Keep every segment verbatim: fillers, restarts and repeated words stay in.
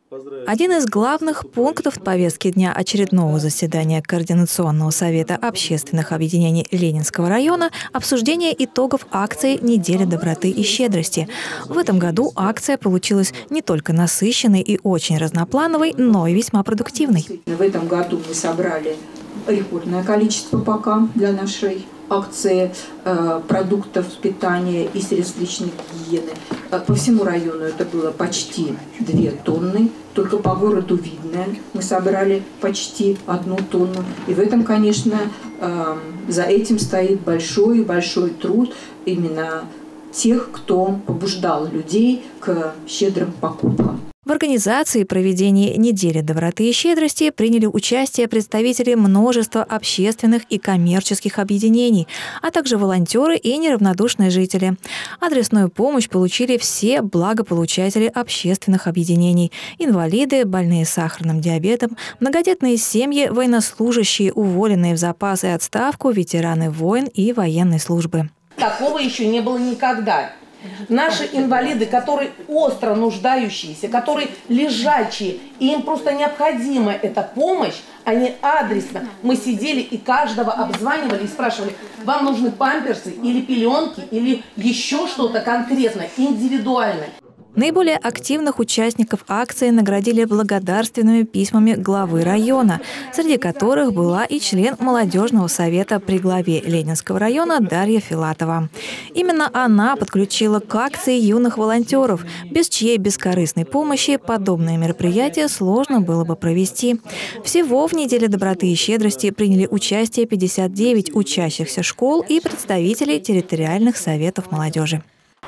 Один из главных пунктов повестки дня очередного заседания Координационного совета общественных объединений Ленинского района – обсуждение итогов акции «Неделя доброты и щедрости». В этом году акция получилась не только насыщенной и очень разноплановой, но и весьма продуктивной. В этом году мы собрали рекордное количество пока для нашей акции э, продуктов питания и средств личной гигиены. По всему району это было почти две тонны, только по городу Видное мы собрали почти одну тонну. И в этом, конечно, э, за этим стоит большой-большой труд именно тех, кто побуждал людей к щедрым покупкам. В организации проведения недели доброты и щедрости приняли участие представители множества общественных и коммерческих объединений, а также волонтеры и неравнодушные жители. Адресную помощь получили все благополучатели общественных объединений – инвалиды, больные сахарным диабетом, многодетные семьи, военнослужащие, уволенные в запас и отставку, ветераны войн и военной службы. Такого еще не было никогда. Наши инвалиды, которые остро нуждающиеся, которые лежачие, и им просто необходима эта помощь, они адресно. Мы сидели и каждого обзванивали и спрашивали, вам нужны памперсы или пеленки, или еще что-то конкретное, индивидуальное. Наиболее активных участников акции наградили благодарственными письмами главы района, среди которых была и член молодежного совета при главе Ленинского района Дарья Филатова. Именно она подключила к акции юных волонтеров, без чьей бескорыстной помощи подобное мероприятие сложно было бы провести. Всего в неделе доброты и щедрости приняли участие пятьдесят девять учащихся школ и представителей территориальных советов молодежи.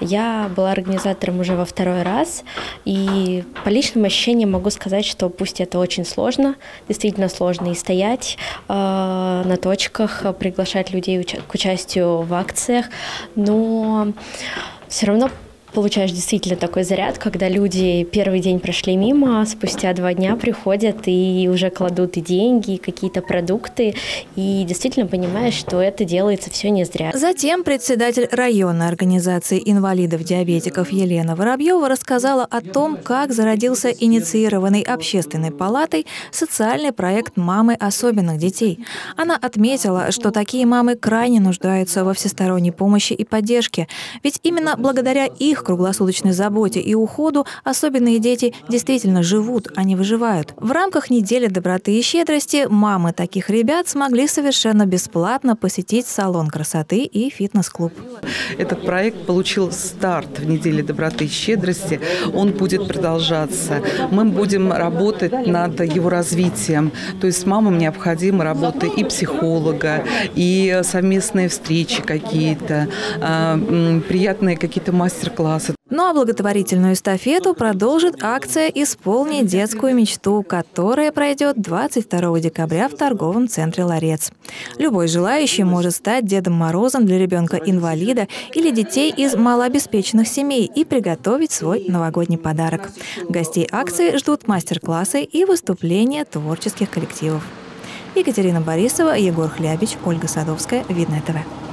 Я была организатором уже во второй раз, и по личным ощущениям могу сказать, что пусть это очень сложно, действительно сложно и стоять э, на точках, приглашать людей уча- к участию в акциях, но все равно получаешь действительно такой заряд, когда люди первый день прошли мимо, спустя два дня приходят и уже кладут и деньги, и какие-то продукты, и действительно понимаешь, что это делается все не зря. Затем председатель районной организации инвалидов-диабетиков Елена Воробьева рассказала о том, как зародился инициированный общественной палатой социальный проект «Мамы особенных детей». Она отметила, что такие мамы крайне нуждаются во всесторонней помощи и поддержке, ведь именно благодаря их круглосуточной заботе и уходу особенные дети действительно живут, а не выживают. В рамках недели доброты и щедрости мамы таких ребят смогли совершенно бесплатно посетить салон красоты и фитнес-клуб. Этот проект получил старт в неделе доброты и щедрости. Он будет продолжаться. Мы будем работать над его развитием. То есть мамам необходима работа и психолога, и совместные встречи какие-то, приятные какие-то мастер-классы. Ну а благотворительную эстафету продолжит акция «Исполни детскую мечту», которая пройдет двадцать второго декабря в торговом центре «Ларец». Любой желающий может стать Дедом Морозом для ребенка-инвалида или детей из малообеспеченных семей и приготовить свой новогодний подарок. Гостей акции ждут мастер-классы и выступления творческих коллективов. Екатерина Борисова, Егор Хлябич, Ольга Садовская, Видное ТВ.